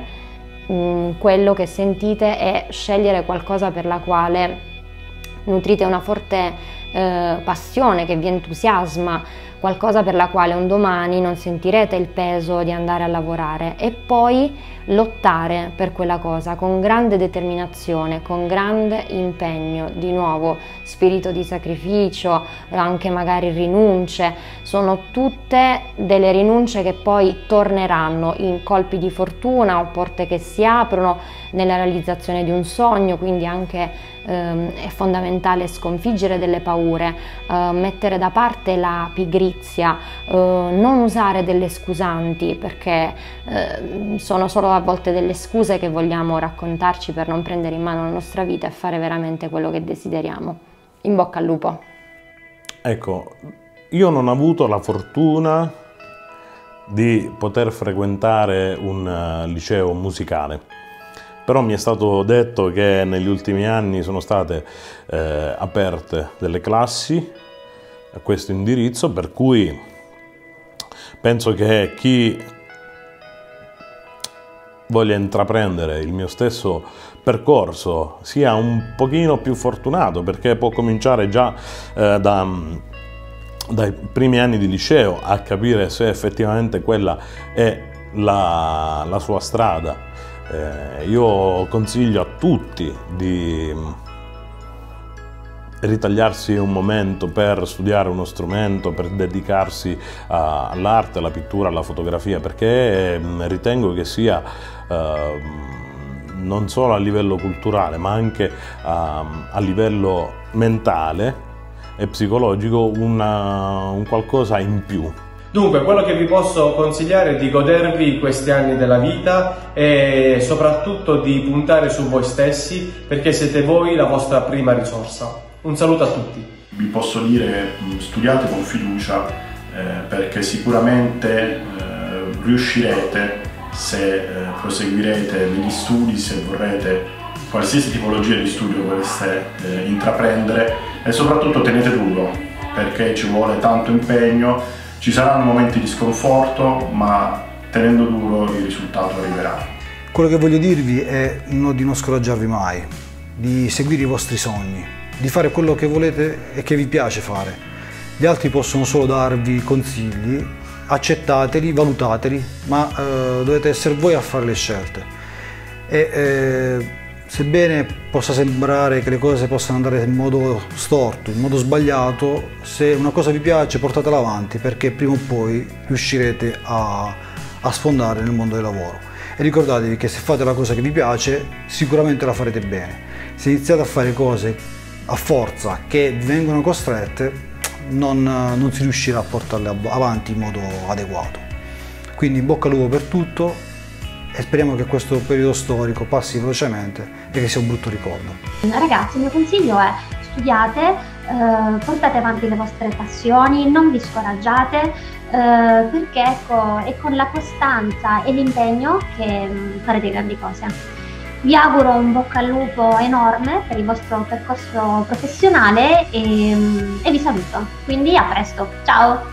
[SPEAKER 6] mh, quello che sentite e scegliere qualcosa per la quale nutrite una forte eh, passione che vi entusiasma, qualcosa per la quale un domani non sentirete il peso di andare a lavorare, e poi lottare per quella cosa con grande determinazione, con grande impegno, di nuovo spirito di sacrificio, anche magari rinunce. Sono tutte delle rinunce che poi torneranno in colpi di fortuna o porte che si aprono nella realizzazione di un sogno, quindi anche ehm, è fondamentale sconfiggere delle paure, eh, mettere da parte la pigrizia, eh, non usare delle scusanti, perché eh, sono solo a volte delle scuse che vogliamo raccontarci per non prendere in mano la nostra vita e fare veramente quello che desideriamo. In bocca al lupo!
[SPEAKER 7] Ecco, io non ho avuto la fortuna di poter frequentare un uh, liceo musicale, però mi è stato detto che negli ultimi anni sono state eh, aperte delle classi a questo indirizzo, per cui penso che chi voglia intraprendere il mio stesso percorso sia un pochino più fortunato, perché può cominciare già eh, da, dai primi anni di liceo a capire se effettivamente quella è la, la sua strada. Eh, io consiglio a tutti di ritagliarsi un momento per studiare uno strumento, per dedicarsi all'arte, alla pittura, alla fotografia, perché ritengo che sia eh, non solo a livello culturale, ma anche a, a livello mentale e psicologico una, un qualcosa in più.
[SPEAKER 8] Dunque, quello che vi posso consigliare è di godervi questi anni della vita e soprattutto di puntare su voi stessi, perché siete voi la vostra prima risorsa. Un saluto a tutti.
[SPEAKER 9] Vi posso dire, studiate con fiducia, eh, perché sicuramente eh, riuscirete se eh, proseguirete negli studi, se vorrete qualsiasi tipologia di studio voleste eh, intraprendere, e soprattutto tenete duro, perché ci vuole tanto impegno, ci saranno momenti di sconforto, ma tenendo duro il risultato arriverà.
[SPEAKER 10] Quello che voglio dirvi è no, di non scoraggiarvi mai, di seguire i vostri sogni, di fare quello che volete e che vi piace fare. Gli altri possono solo darvi consigli, accettateli, valutateli, ma eh, dovete essere voi a fare le scelte. E eh, sebbene possa sembrare che le cose possano andare in modo storto, in modo sbagliato, se una cosa vi piace portatela avanti, perché prima o poi riuscirete a, a sfondare nel mondo del lavoro. E ricordatevi che se fate la cosa che vi piace sicuramente la farete bene. Se iniziate a fare cose a forza che vi vengono costrette, non, non si riuscirà a portarle avanti in modo adeguato. Quindi in bocca al lupo per tutto e speriamo che questo periodo storico passi velocemente e che sia un brutto ricordo.
[SPEAKER 11] Ragazzi, il mio consiglio è: studiate, eh, portate avanti le vostre passioni, non vi scoraggiate, eh, perché ecco, è con la costanza e l'impegno che mh, farete grandi cose. Vi auguro un bocca al lupo enorme per il vostro percorso professionale e, mh, e vi saluto. Quindi a presto, ciao!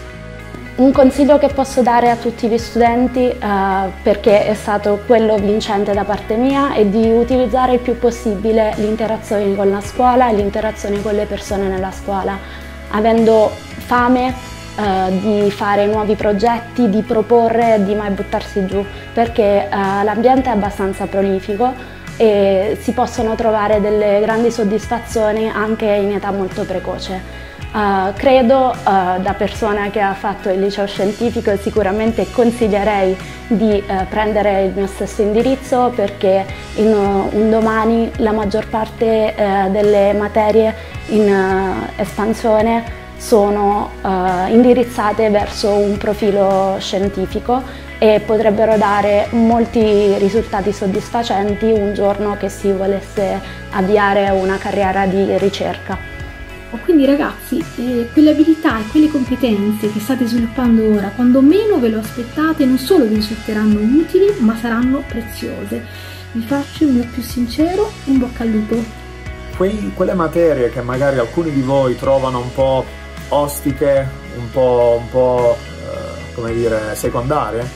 [SPEAKER 12] Un consiglio che posso dare a tutti gli studenti, eh, perché è stato quello vincente da parte mia, è di utilizzare il più possibile l'interazione con la scuola e l'interazione con le persone nella scuola, avendo fame eh, di fare nuovi progetti, di proporre, di mai buttarsi giù, perché eh, l'ambiente è abbastanza prolifico e si possono trovare delle grandi soddisfazioni anche in età molto precoce. Uh, credo, uh, da persona che ha fatto il liceo scientifico, sicuramente consiglierei di uh, prendere il mio stesso indirizzo, perché in uh, un domani la maggior parte uh, delle materie in uh, espansione sono uh, indirizzate verso un profilo scientifico e potrebbero dare molti risultati soddisfacenti un giorno che si volesse avviare una carriera di ricerca.
[SPEAKER 15] Quindi ragazzi, eh, quelle abilità e quelle competenze che state sviluppando ora, quando meno ve lo aspettate, non solo vi risulteranno utili, ma saranno preziose. Vi faccio il mio più sincero in bocca al lupo.
[SPEAKER 16] Quei, quelle materie che magari alcuni di voi trovano un po' ostiche, un po', un po' eh, come dire, secondarie,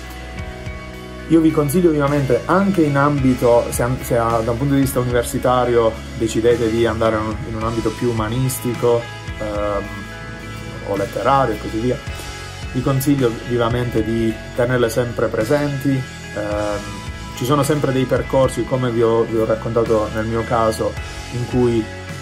[SPEAKER 16] io vi consiglio vivamente, anche in ambito, se, se da un punto di vista universitario decidete di andare in un ambito più umanistico ehm, o letterario e così via, vi consiglio vivamente di tenerle sempre presenti. Ehm, ci sono sempre dei percorsi, come vi ho, vi ho raccontato nel mio caso, in cui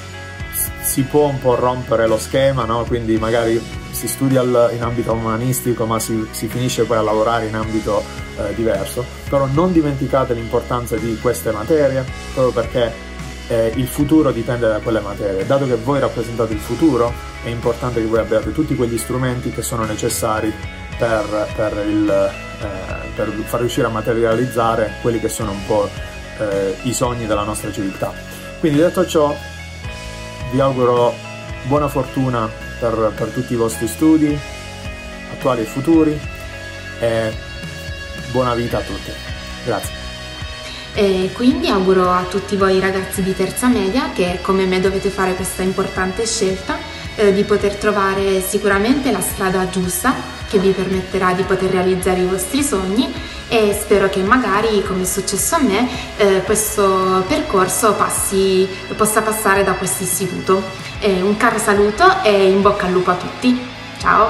[SPEAKER 16] si può un po' rompere lo schema, no? Quindi magari si studia in ambito umanistico ma si, si finisce poi a lavorare in ambito eh, diverso, però non dimenticate l'importanza di queste materie, proprio perché eh, il futuro dipende da quelle materie. Dato che voi rappresentate il futuro, è importante che voi abbiate tutti quegli strumenti che sono necessari per, per, il, eh, per far riuscire a materializzare quelli che sono un po' eh, i sogni della nostra civiltà. Quindi, detto ciò, vi auguro buona fortuna per, per tutti i vostri studi, attuali e futuri, e buona vita a tutti. Grazie.
[SPEAKER 18] E quindi auguro a tutti voi ragazzi di terza media, che come me dovete fare questa importante scelta, eh, di poter trovare sicuramente la strada giusta che vi permetterà di poter realizzare i vostri sogni, e spero che magari, come è successo a me, eh, questo percorso passi, possa passare da questo istituto. Eh, un caro saluto e in bocca al lupo a tutti. Ciao!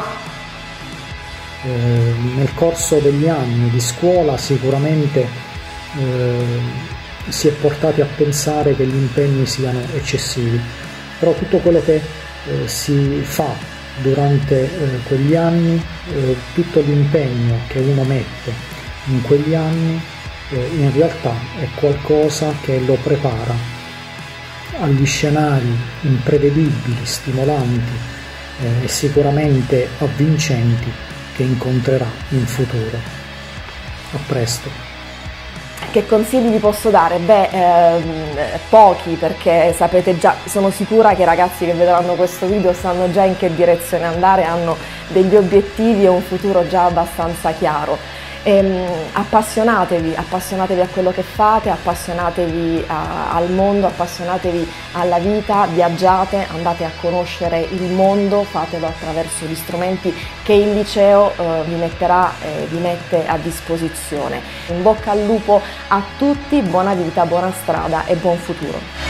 [SPEAKER 17] Eh, nel corso degli anni di scuola sicuramente eh, si è portati a pensare che gli impegni siano eccessivi, però tutto quello che eh, si fa durante eh, quegli anni, eh, tutto l'impegno che uno mette in quegli anni eh, in realtà è qualcosa che lo prepara agli scenari imprevedibili, stimolanti eh, e sicuramente avvincenti che incontrerà in futuro. A presto.
[SPEAKER 13] Che consigli vi posso dare? Beh, ehm, pochi, perché sapete già, sono sicura che i ragazzi che vedranno questo video sanno già in che direzione andare, hanno degli obiettivi e un futuro già abbastanza chiaro. Ehm, appassionatevi, appassionatevi a quello che fate, appassionatevi a, al mondo, appassionatevi alla vita, viaggiate, andate a conoscere il mondo, fatelo attraverso gli strumenti che il liceo eh, vi metterà e eh, vi mette a disposizione. In bocca al lupo a tutti, buona vita, buona strada e buon futuro.